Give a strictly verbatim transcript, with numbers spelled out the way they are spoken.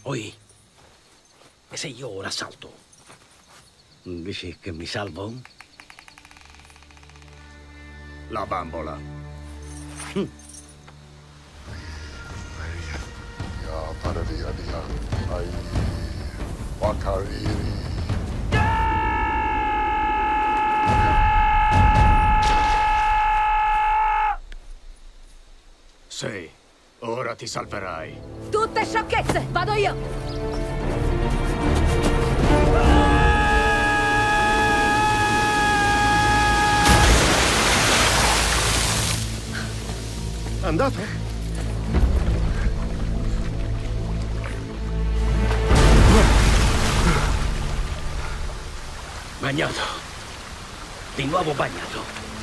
Oi, e se io ora salto? Dici che mi salvo? La bambola. Hm. Ya pararia dia. Ai wakariri. Sì, ora ti salverai. Tutte sciocchezze! Vado io! Andato? Bagnato. Di nuovo bagnato.